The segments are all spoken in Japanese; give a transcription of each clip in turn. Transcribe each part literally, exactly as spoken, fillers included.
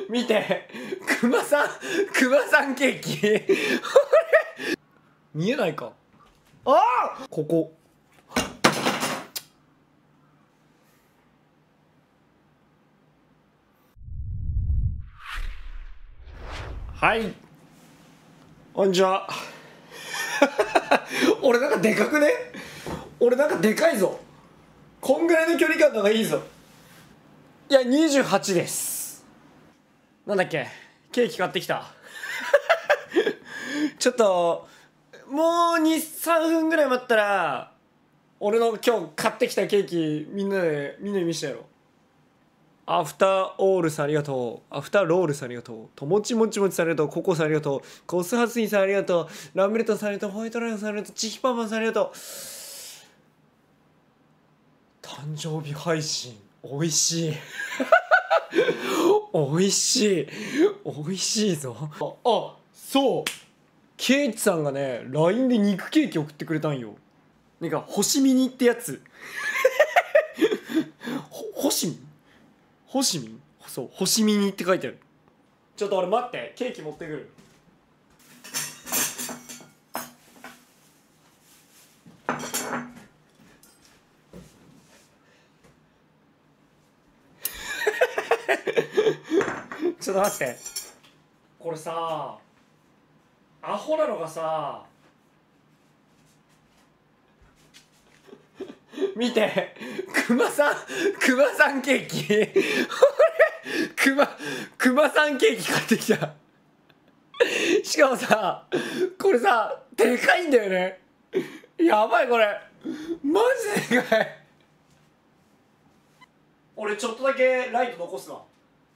見て、クマさんクマさんケーキ見えないか。ああ、ここはい、こんにちは俺なんかでかくね。俺なんかでかいぞ。こんぐらいの距離感の方がいいぞ。いや、にじゅうはちです。なんだっけ、ケーキ買ってきたちょっともうにさんぷんぐらい待ったら俺の今日買ってきたケーキみんなでみんなに見せてやろう。アフターオールさんありがとう。アフターロールさんありがとう。ともちもちもちさんありがとう。ココさんありがとう。コスハスイさんありがとう。ラムレットさんありがとう。ホワイトライオンさんありがとう。チヒパンパンさんありがとう。誕生日配信おいしいおいしいおいしいぞ。ああ、そう、ケイチさんがね ライン で肉ケーキ送ってくれたんよ。なんか星ミニってやつほ星ミ星ミそう、星ミニって書いてある。ちょっと俺待って、ケーキ持ってくるちょっと待って、これさアホなのがさ見て、クマさんクマさんケーキクマクマさんケーキ買ってきたしかもさこれさでかいんだよね。やばい、これマジでかい俺ちょっとだけライト残すわ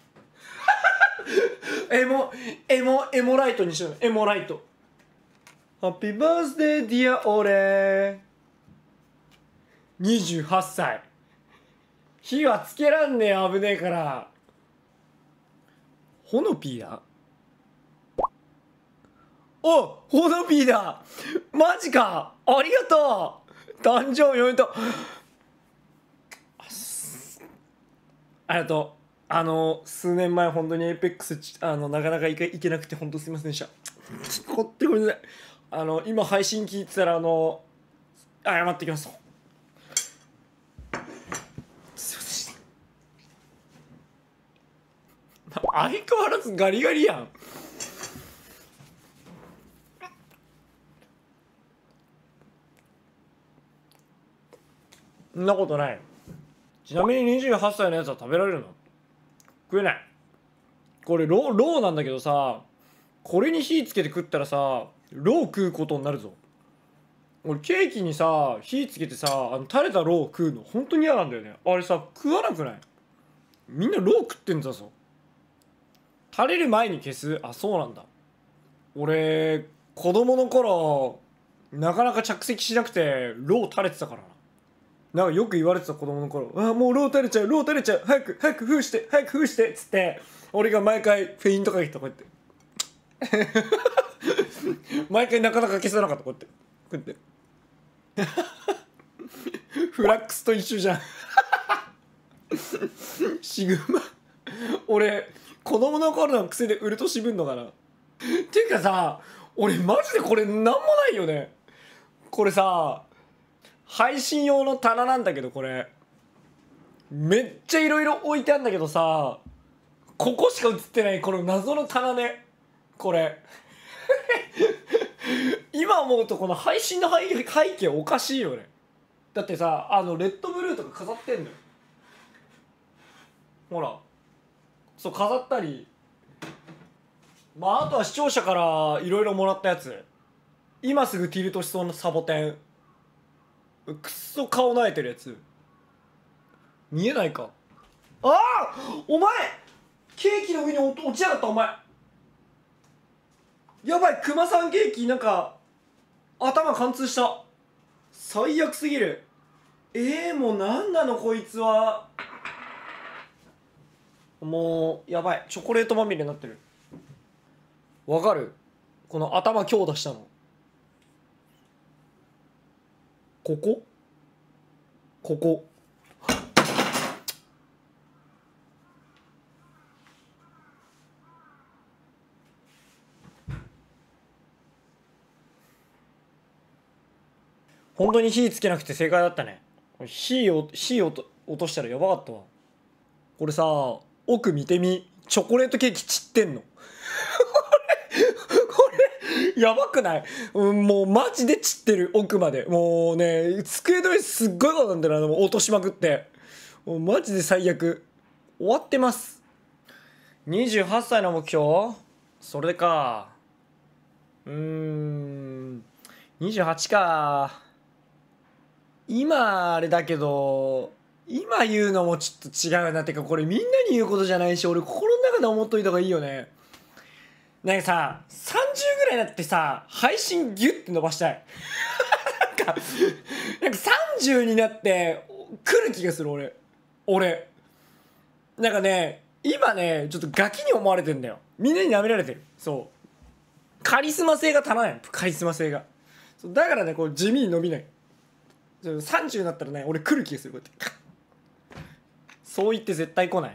エモエモエモライトにしよう。エモライト。ハッピーバースデーディア俺にじゅうはっさい。火はつけらんねえ、危ねえから。ホノピーだ。お、ホノピーだ。マジか、ありがとう。誕生日おめでとう。ありがとう。あの数年前本当にエイペックスあのなかなか行け行けなくて本当すみませんでした。本当にごめんなさい。あの今配信聞いてたらあの謝ってきます。すいません。相変わらずガリガリやん。そんなことない。ちなみににじゅうはっさいのやつは食べられるの？食えない。これローローなんだけどさ、これに火つけて食ったらさロー食うことになるぞ。俺ケーキにさ火つけてさあの垂れたロー食うの本当に嫌なんだよね。あれさ食わなくない？みんなロー食ってんだぞ。垂れる前に消す。あ、そうなんだ。俺子供の頃なかなか着席しなくてロー垂れてたからな。なんかよく言われてた子供の頃。あ、もうロー垂れちゃうロー垂れちゃう、早く早く封して早く封してっつって俺が毎回フェイントかけてこうやって毎回なかなか消さなかった。こうやってこうやってフラックスと一緒じゃんシグマ俺子供の頃の癖でウルト渋んのかな。ていうかさ、俺マジでこれなんもないよね。これさ配信用の棚なんだけど、これめっちゃいろいろ置いてあるんだけどさ、ここしか映ってないこの謎の棚ね。これ今思うとこの配信の背景おかしいよね。だってさあのレッドブルーとか飾ってんのよ。ほらそう飾ったり、まああとは視聴者からいろいろもらったやつ、今すぐティルトしそうなサボテン、くっそ顔なえてるやつ見えないか。ああ、お前ケーキの上に落ちやがった。お前やばい、クマさんケーキなんか頭貫通した。最悪すぎる。えー、もうなんなのこいつは。もうやばい、チョコレートまみれになってる。わかる？この頭強打したのここここ本当に火つけなくて正解だったね。火を火をと落としたらやばかったわ。これさ、奥見てみ、チョコレートケーキ散ってんのこれやばくない？うん、もうマジで散ってる、奥まで。もうね、机の上すっごいことなんだよな、もう落としまくって。もうマジで最悪。終わってます。にじゅうはっさいの目標、それか。うーん、にじゅうはちか。今あれだけど、今言うのもちょっと違うな。てかこれみんなに言うことじゃないし、俺心の中で思っといた方がいいよね。なんかさ、さんじゅうぐらいになってさ、配信ギュッて伸ばしたい。なんか、なんかさんじゅうになって来る気がする、俺。俺。なんかね、今ね、ちょっとガキに思われてんだよ。みんなに舐められてる。そう。カリスマ性が足らない。カリスマ性が。そうだからね、こう地味に伸びない。さんじゅうになったらね、俺来る気がする。こうやって。そう言って絶対来ない。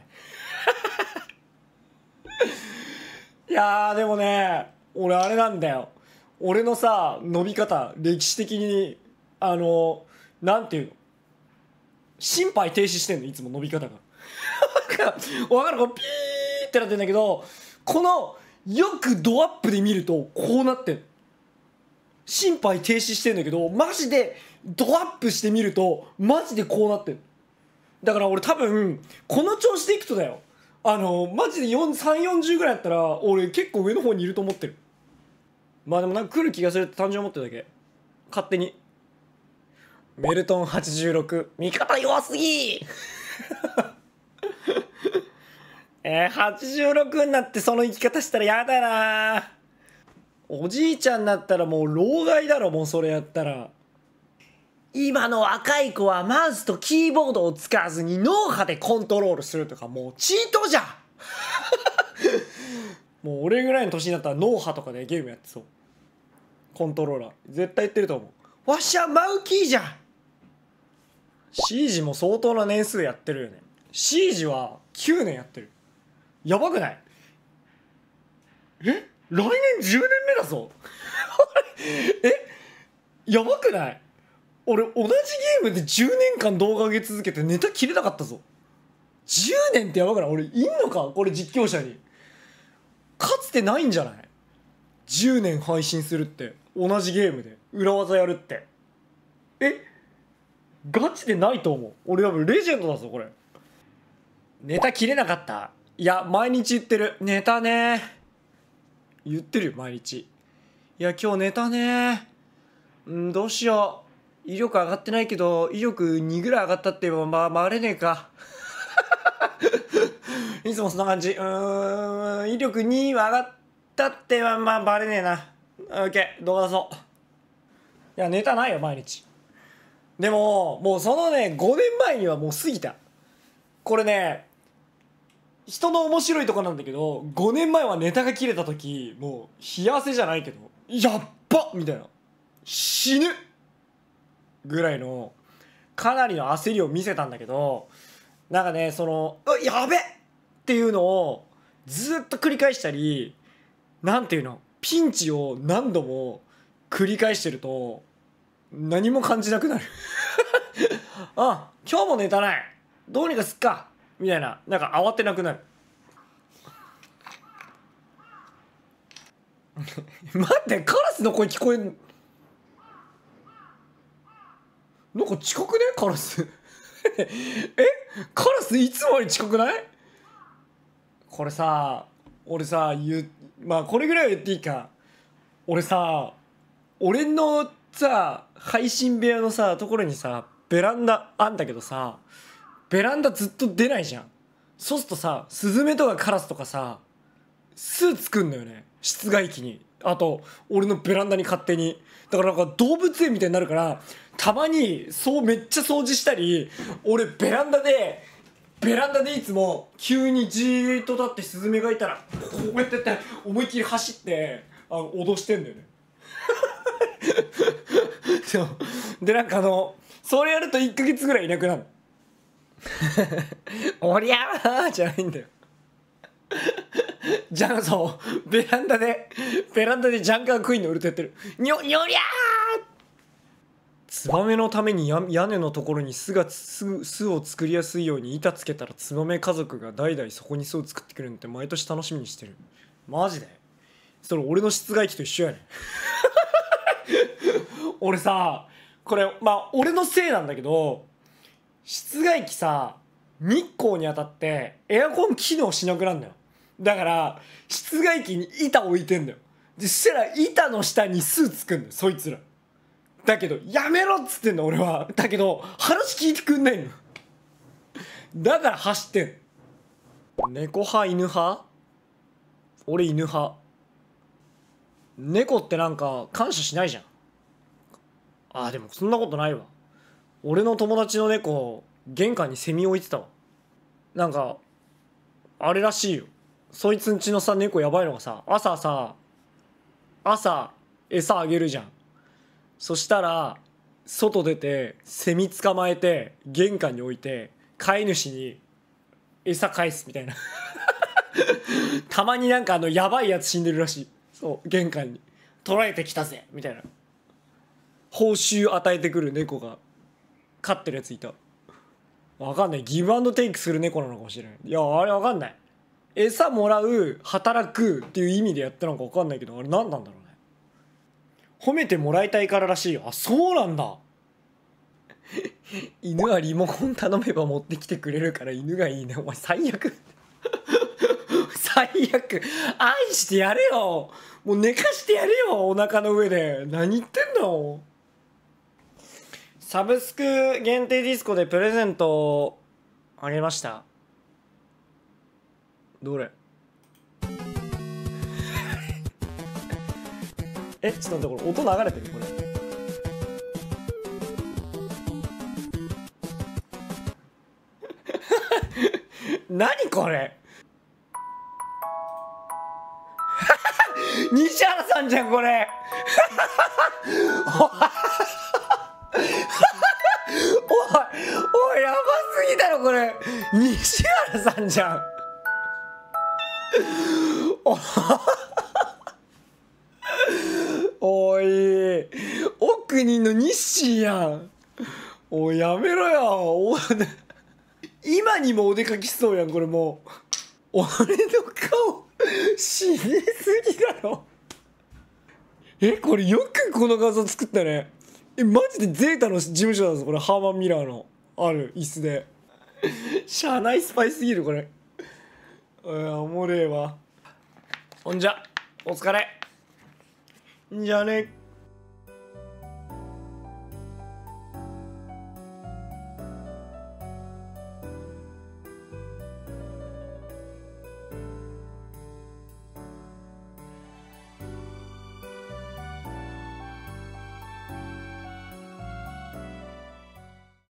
いやーでもね、俺あれなんだよ。俺のさ、伸び方、歴史的に、あの、なんていうの、心肺停止してんの、いつも伸び方が。わかる？こうピーってなってんだけど、この、よくドアップで見ると、こうなってんの。心肺停止してんだけど、マジで、ドアップしてみると、マジでこうなってんの。だから俺多分、この調子でいくとだよ。あの、マジでさん、よんじゅうぐらいだったら、俺結構上の方にいると思ってる。まあでもなんか来る気がするって単純に思ってるだけ。勝手に。メルトンはちじゅうろく。味方弱すぎえー、はちじゅうろくになってその生き方したらやだな。おじいちゃんになったらもう老害だろ、もうそれやったら。今の若い子はマウスとキーボードを使わずに脳波でコントロールするとか、もうチートじゃんもう俺ぐらいの年になったら脳波とかでゲームやってそう。コントローラー絶対言ってると思う。わしゃマウキーじゃん。シージも相当な年数やってるよね。シージはきゅうねんやってる。やばくない？え、来年じゅうねんめだぞえ、やばくない？俺同じゲームでじゅうねんかん動画上げ続けてネタ切れなかったぞ。じゅうねんってやばくない？俺いんのかこれ、実況者に。かつてないんじゃない？じゅうねん配信するって、同じゲームで裏技やるって。え、ガチでないと思う。俺多分レジェンドだぞこれ。ネタ切れなかった？いや毎日言ってる。ネタね言ってるよ毎日。いや今日ネタねうんどうしよう。威力上がってないけど威力にぐらい上がったって言えばまあ回れねえかいつもそんな感じ。うーん威力には上がったってまあまあバレねえな。オッケー動画出そう。いやネタないよ毎日。でももうそのねごねんまえにはもう過ぎた。これね人の面白いとこなんだけど、ごねんまえはネタが切れた時もう冷や汗じゃないけどやっばみたいな、死ぬぐらいのかなりの焦りを見せたんだけど、なんかねそのうやべっていうのをずっと繰り返したり、なんていうのピンチを何度も繰り返してると何も感じなくなるあ、今日もネタない、どうにかすっかみたいな、なんか慌てなくなる待って、カラスの声聞こえん。なんか近くねカラスえ、カラスいつもより近くない？これさ、俺さ言う、まあこれぐらいは言っていいか。俺さ、俺のさ配信部屋のさところにさベランダあんだけどさ、ベランダずっと出ないじゃん。そうするとさスズメとかカラスとかさ巣作んのよね、室外機に。あと俺のベランダに勝手に。だからなんか動物園みたいになるから、たまにそうめっちゃ掃除したり、俺ベランダでベランダでいつも急にじーっと立ってスズメがいたらこうやってやって思いっきり走ってあの脅してんだよねそうでなんかあのそれやるといっかげつぐらいいなくなるおりゃーじゃないんだよじゃあそうベランダでベランダでジャンカークイーンのウルトやってる。にょにょりゃーツバメのためにや屋根のところに巣が巣巣を作りやすいように板つけたらツバメ家族が代々そこに巣を作ってくれるのって毎年楽しみにしてる。マジでそれ俺の室外機と一緒やねん俺さこれまあ俺のせいなんだけど、室外機さ日光に当たってエアコン機能しなくなるんだよ。だから室外機に板置いてんだよ。でそしたら板の下に巣つくんだよそいつら。だけどやめろっつってんの俺は。だけど話聞いてくんないのだから走ってん。猫派犬派？俺犬派。猫ってなんか感謝しないじゃん。あーでもそんなことないわ。俺の友達の猫玄関にセミ置いてたわ。なんかあれらしいよ、そいつんちのさ猫やばいのがさ、朝さ朝餌あげるじゃん。そしたら外出てセミ捕まえて玄関に置いて飼い主に餌返すみたいなたまになんかあのやばいやつ死んでるらしい。そう玄関に捕らえてきたぜみたいな報酬与えてくる猫が飼ってるやついた。わかんない、ギブアンドテイクする猫なのかもしれない。いやあれわかんない、餌もらう働くっていう意味でやったのかわかんないけど、あれ何なんだろうね。褒めてもらいたいかららしいよ。あ、そうなんだ犬はリモコン頼めば持ってきてくれるから犬がいいね。お前最悪最悪。愛してやれよ、もう寝かしてやれよお腹の上で。何言ってんの。サブスク限定ディスコでプレゼントあげました。どれえ、ちょっと待って、これ音流れてるこれ何これ西原さんじゃんこれおいおいやばすぎだろこれ。西原さんじゃんおい奥にの日誌やん。おいやめろよお今にもお出かけしそうやんこれ。もう俺の顔死にすぎだろ。えこれよくこの画像作ったね。えマジでゼータの事務所なんですこれ。ハーマンミラーのある椅子で社内スパイすぎるこれ。いやおもれえわ。ほんじゃお疲れ。んじゃね。